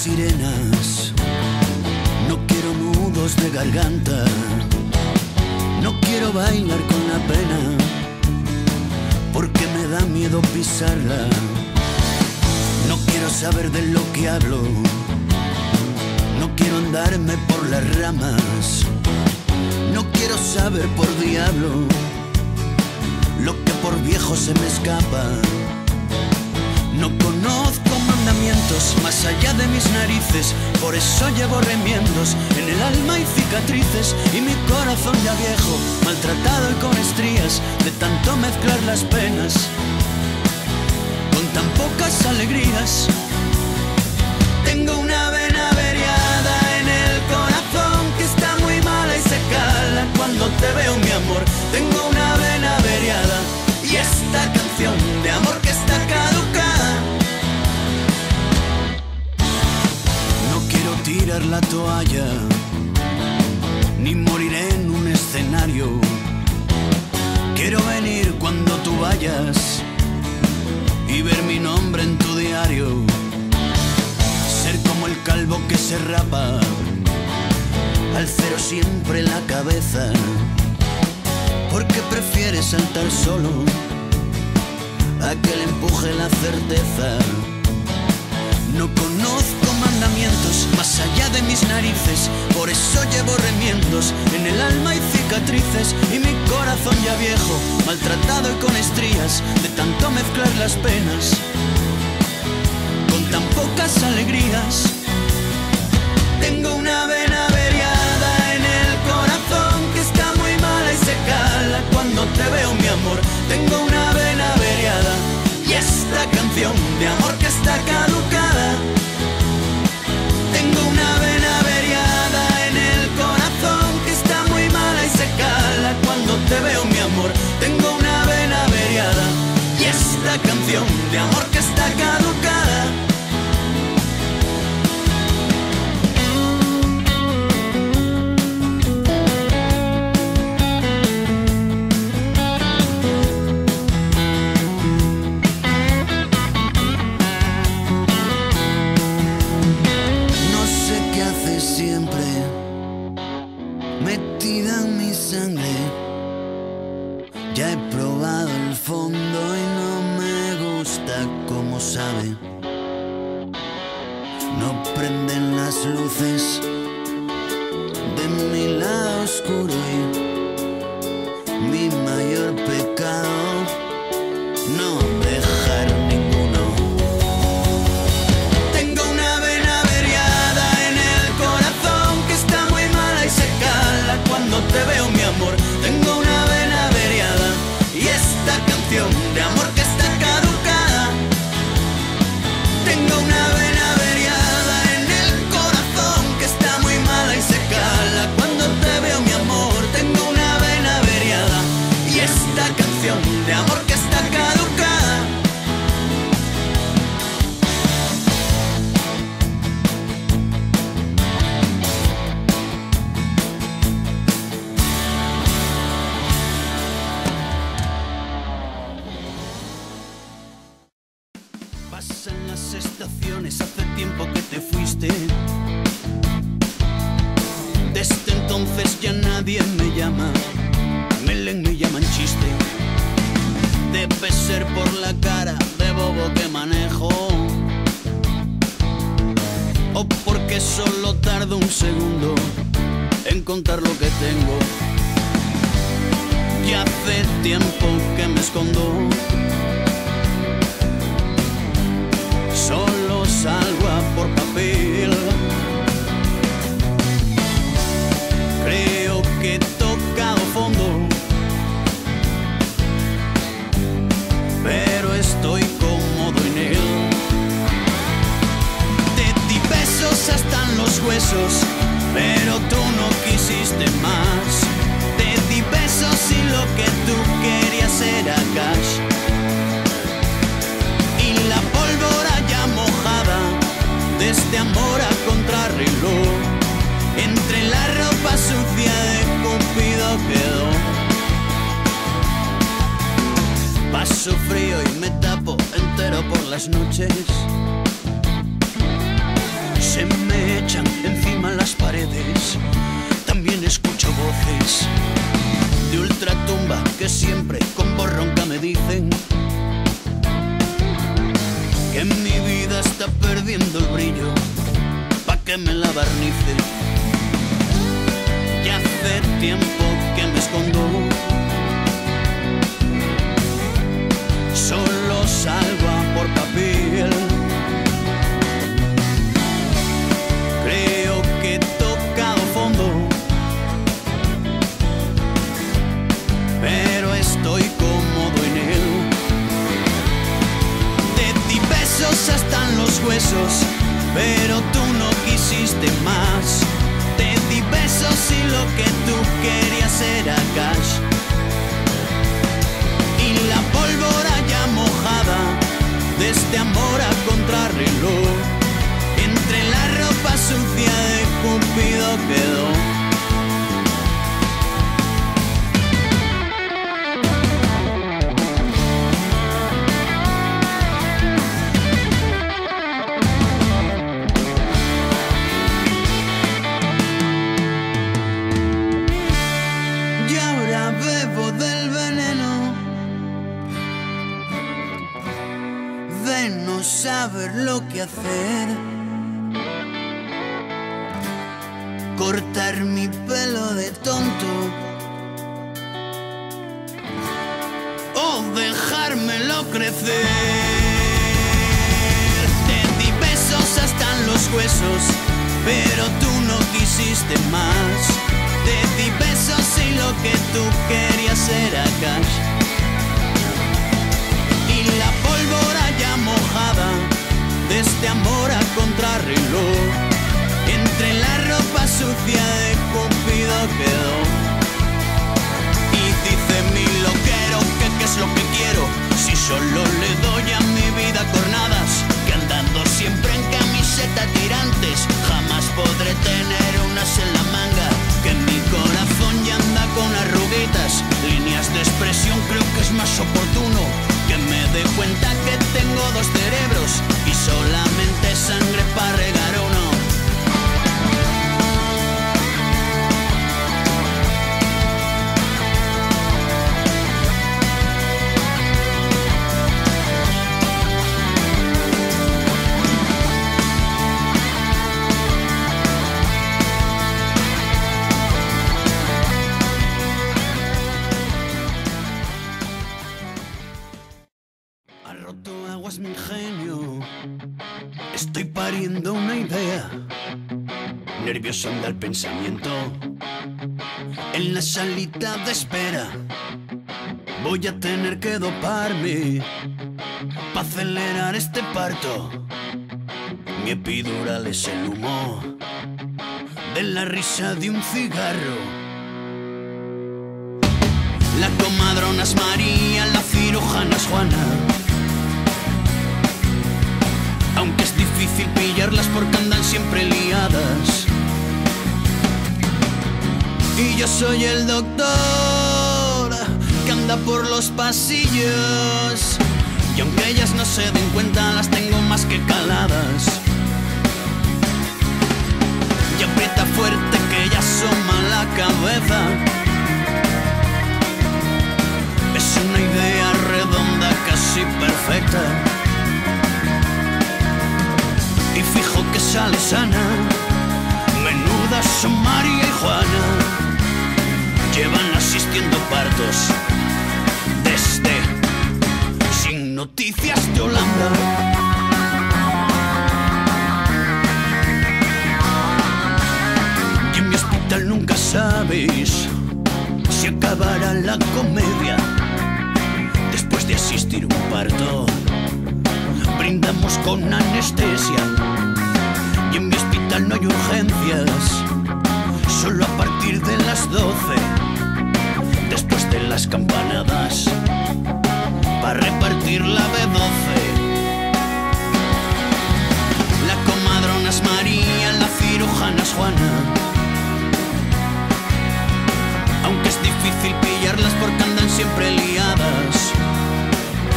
sirenas, no quiero nudos de garganta, no quiero bailar con la pena, porque me da miedo pisarla. No quiero saber de lo que hablo, no quiero andarme por las ramas, no quiero saber por diablo lo que por viejo se me escapa. No conozco mandamientos más allá de mis narices, por eso llevo remiendos en el alma y cicatrices, y mi corazón ya viejo, maltratado y con estrías de tanto mezclar las penas con tan pocas alegrías. Tengo una vena averiada en el corazón que está muy mala y se cala cuando te veo, mi amor. Tengo una vena averiada y esta canción de amor que está caducada. No quiero tirar la toalla, ni morir en un escenario. Quiero venir cuando tú vayas y ver mi nombre en tu diario. Ser como el calvo que se rapa, al cero siempre la cabeza, porque prefiere saltar solo a que le empuje la certeza. No conozco mandamientos más allá de mis narices, por eso llevo remiendos en el alma y cicatrices, y mi corazón ya viejo, maltratado y con estrías de tanto mezclar las penas con tan pocas alegrías. Tengo una vena averiada en el corazón que está muy mala y se cala cuando te veo, mi amor. Tengo una vena averiada y esta canción de amor que está caducada. Tengo una vena averiada en el corazón que está muy mala y se cala cuando te veo, mi amor. Tengo una vena averiada y esta canción de amor que está caducada. Metida en mi sangre, ya he probado el fondo y no me gusta como sabe. No prenden las luces de mi lado oscuro y mi mayor pecado, no dejar ninguno. Tengo una vena averiada en el corazón que está muy mala y se cala cuando te veo, mi amor. Tengo una vena averiada y esta canción de amor que está caducada. Tengo una vena averiada en el corazón que está muy mala y se cala cuando te veo, mi amor. Tengo una vena averiada y esta canción de amor que está caducada. Pasan las estaciones, hace tiempo que te fuiste. Desde entonces ya nadie me llama, Melen me llaman chiste. Debe ser por la cara de bobo que manejo, o porque solo tardo un segundo en contar lo que tengo. Ya hace tiempo que me escondo, solo salgo a por papel. Creo que he tocado fondo, pero estoy cómodo en él. Te di besos hasta en los huesos, pero tú no quisiste más. Te di besos y lo que tú querías era cash, y la pólvora ya mojada de este amor a contrarreloj, entre la ropa sucia de Cupido quedó. Paso frío y me tapo entero por las noches, se me echan encima las paredes. También escucho voces de ultratumba que siempre con voz ronca me dicen que mi vida está perdiendo el brillo, pa' que me la barnice. Ya hace tiempo que me escondo, solo salgo a por papel. Creo que he tocado fondo, pero estoy cómodo en él. Te di besos hasta en los huesos, pero tú no quisiste más. Te di besos y lo que tú querías era cash. Y la pólvora ya mojada de este amor a contrarreloj, entre la ropa sucia de Cupido quedó. No saber lo que hacer, cortar mi pelo de tonto o dejármelo crecer. Te di besos hasta en los huesos, pero tú no quisiste más. Te di besos y lo que tú querías era cash. Y la pólvora ya mojada de este amor a contrarreloj, entre la ropa sucia de Cupido quedó. Y dice mi loquero que qué es lo que quiero, si solo le doy a mi vida cornadas, que andando siempre en camiseta tirantes jamás podré tener unas en la manga, que mi corazón ya anda con arruguitas, líneas de expresión. Creo que es más oportuno que me dé cuenta que tengo dos cerebros y solamente sangre para regar uno. Ha roto aguas mi ingenio, estoy pariendo una idea, nervioso anda el pensamiento en la salita de espera. Voy a tener que doparme para acelerar este parto. Mi epidural es el humo de la risa de un cigarro. La comadrona es María, la cirujana es Juana, aunque es difícil pillarlas porque andan siempre liadas. Y yo soy el doctor que anda por los pasillos, y aunque ellas no se den cuenta las tengo más que caladas. Y aprieta fuerte que ya asoma la cabeza. Es una idea redonda casi perfecta, y fijo que sale sana. Menudas son María y Juana, llevan asistiendo partos desde Sin Noticias de Holanda. Y en mi hospital nunca sabes si acabará la comedia. Después de asistir a un parto brindamos con anestesia, y en mi hospital no hay urgencias, solo a partir de las 12, después de las campanadas, para repartir la B12. La comadrona es María, la cirujana es Juana, aunque es difícil pillarlas porque andan siempre liadas.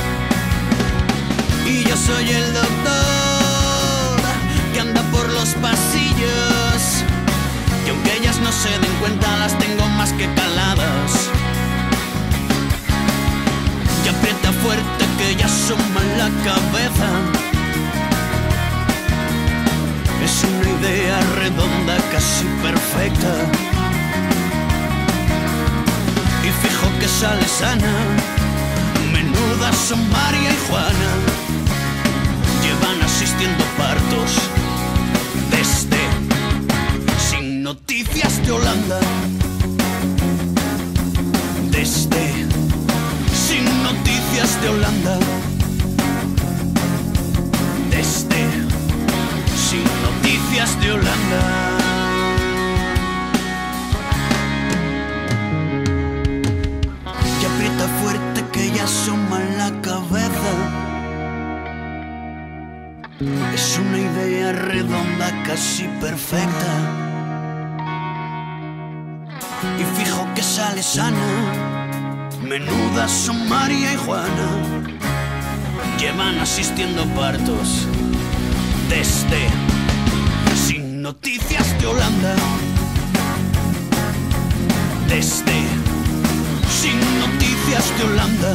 Y yo soy el doctor que anda por los pasillos, redonda, casi perfecta. Y fijo que sale sana. Menudas son María y Juana. Llevan asistiendo partos desde Sin Noticias de Holanda. Desde Sin Noticias de Holanda. Desde Sin Noticias de Holanda. Y aprieta fuerte que ya asoma la cabeza. Es una idea redonda, casi perfecta. Y fijo que sale sana. Menudas son María y Juana. Llevan asistiendo partos desde Sin Noticias de Holanda. Desde Sin Noticias de Holanda.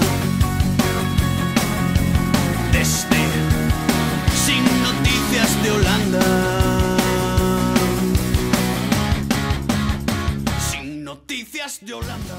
Desde Sin Noticias de Holanda. Sin Noticias de Holanda.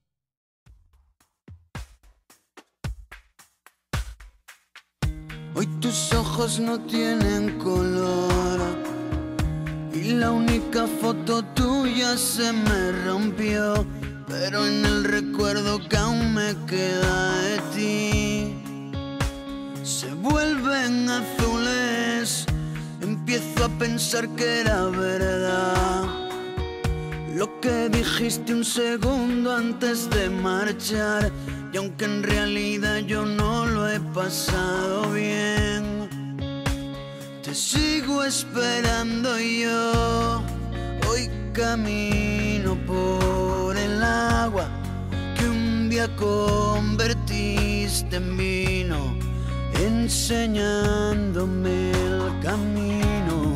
Hoy tus ojos no tienen color y la única foto tuya se me rompió, pero en el recuerdo que aún me queda de ti se vuelven azules. Empiezo a pensar que era verdad lo que dijiste un segundo antes de marchar. Y aunque en realidad yo no lo he pasado bien, te sigo esperando yo. Hoy camino por el agua que un día convertiste en vino, enseñándome el camino.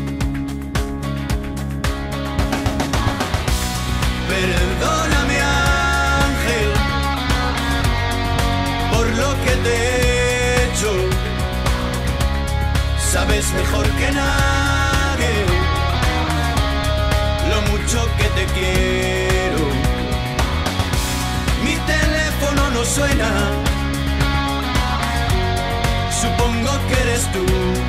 Perdóname, ángel, por lo que te he hecho. Sabes mejor que nadie lo mucho que te quiero. Mi teléfono no suena, supongo que eres tú,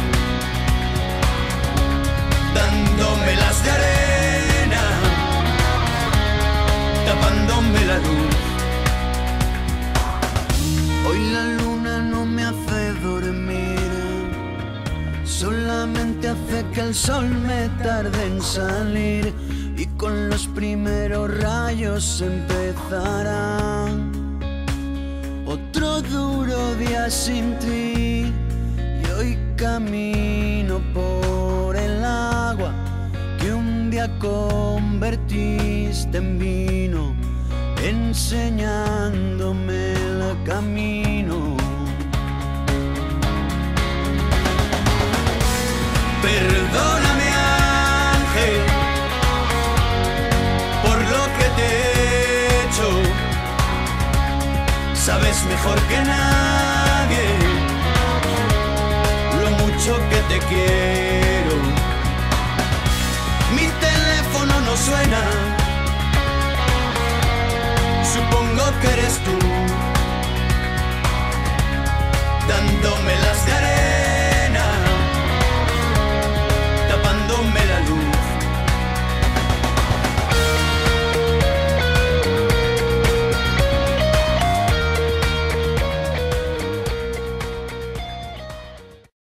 dándome las de arena, tapándome la luz. Hoy la luna no me hace dormir, solamente hace que el sol me tarde en salir. Y con los primeros rayos empezará otro duro día sin ti. Y hoy camino por el agua que un día convertiste en vino, enseñándome el camino. Perdóname, ángel, por lo que te he hecho. Sabes mejor que nadie lo mucho que te quiero. Mi teléfono no suena, supongo que eres tú, dándome las de